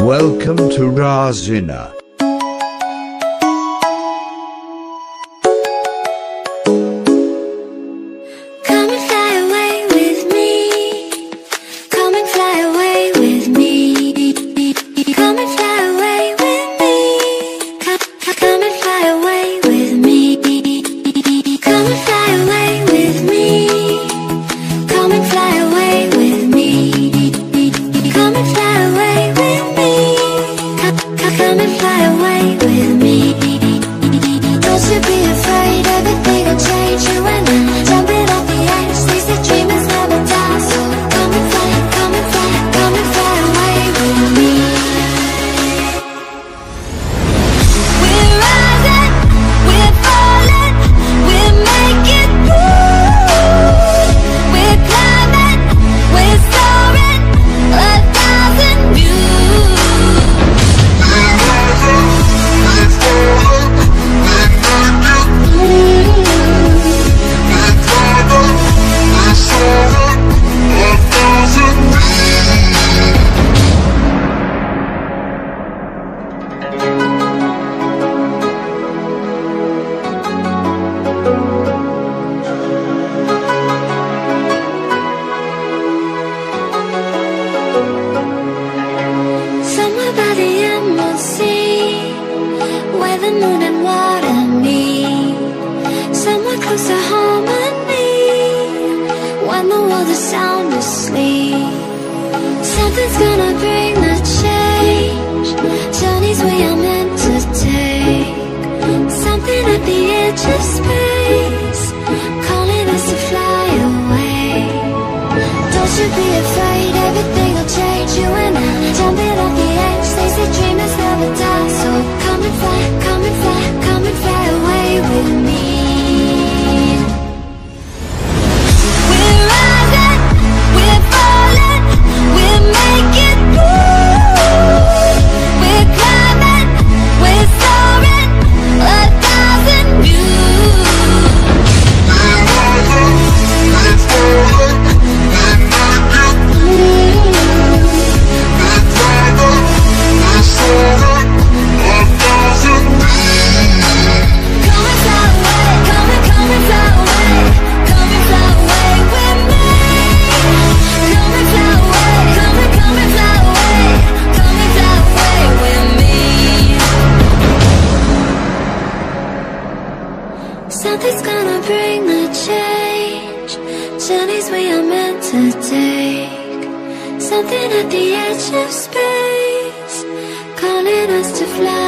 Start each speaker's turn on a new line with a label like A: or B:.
A: Welcome to Razina.
B: Come and fly away with me. Come and fly away with me. Come and fly away with me. Come and fly away with me. Come and fly away with me. Come and fly away with me. Come and fly away with me. Come and fly away with me. Don't you be afraid, everything will change. You and I, jumping off the edge. They say dreamers never die. So come and fly, come and fly, come and fly away with me. We're rising, we're falling, we're making moves. We're climbing, we're soaring, 1,000 views. Somewhere by the emerald sea, where the moon and water meet. Somewhere close to harmony, when the world is sound asleep. Something's gonna bring the change, journeys we are meant to take. Something at the edge of space, calling us to fly away. Don't you be afraid, everything will change. You and I, jumping off the edge. They say dreamers never die. So come and fly, come and fly, come and fly away with me. We're rising, we're falling, we're making moves. We're climbing, we're soaring, 1,000 views. Something's gonna bring the change, journeys we are meant to take. Something at the edge of space, calling us to fly